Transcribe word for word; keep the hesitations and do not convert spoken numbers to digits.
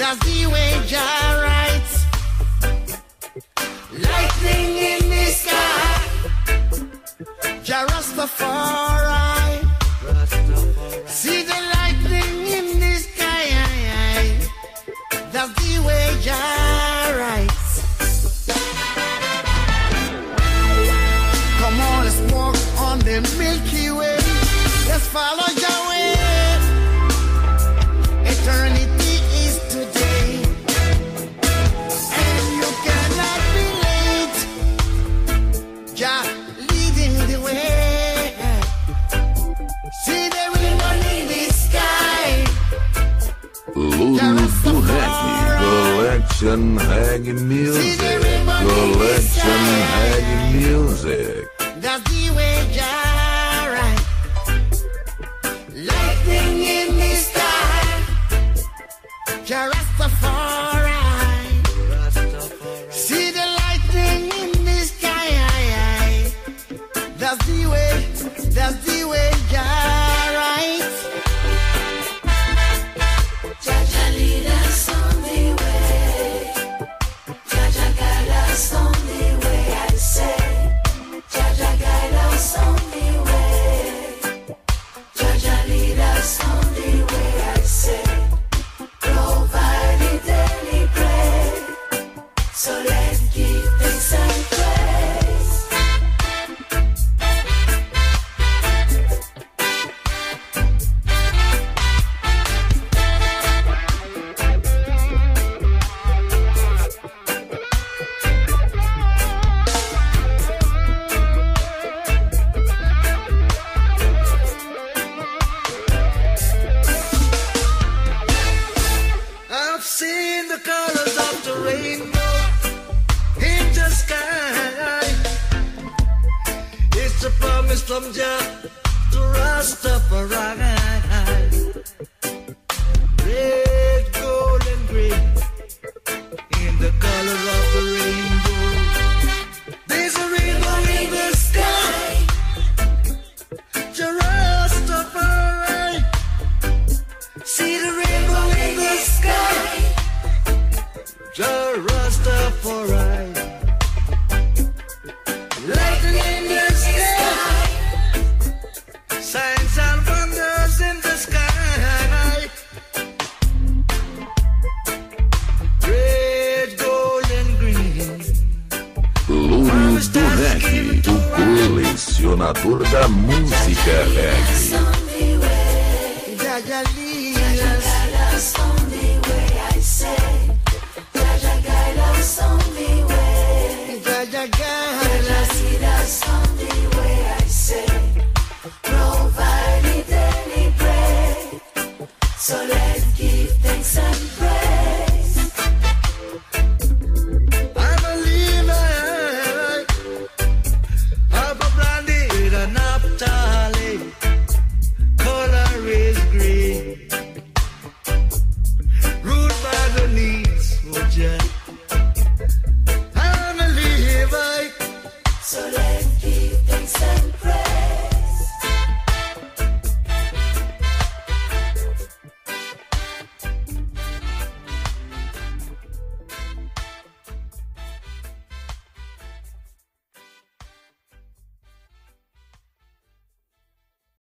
That's the way Jah writes. Lightning in the sky, Jah Rastafari. See the lightning in the sky. That's the way Jah writes. Come on, let's walk on the Milky Way. Let's follow Jah way. Eternity is today, and you cannot be late. Jah leading the way. See the rainbow in the sky. Louro do Reggae, Collection Reggae Music, Collection Reggae Music. That's the way Jah writes. Lightning in the sky, Jah Rastafari. See the lightning in the sky. That's the way, that's the way Jah writes. Jah Jah lead us on the way. Jah Jah guide us on the way, I say. Jah Jah guide us on the way. Jah Jah lead us on the way, I say. Provide the daily bread, so let's give thanks and praise. I've seen the colors of the rainbow in the sky. It's a promise from Jah to Rastafari. Red, gold, and green in the color of the rainbow. There's a rainbow in the sky. Jah Rastafari. See the rainbow in the sky. Jah Rastafari. Lightning in the sky. Signs and wonders in the sky. Red, gold and green. Louro do Reggae, o colecionador da música reggae. Jah Jah lead Jah us. guide us on the way, I say. Jah Jah guide us on the way. Jah Jah Jah guide Jah us. lead us on the way, I say. Provide the daily bread, so let's give thanks and praise.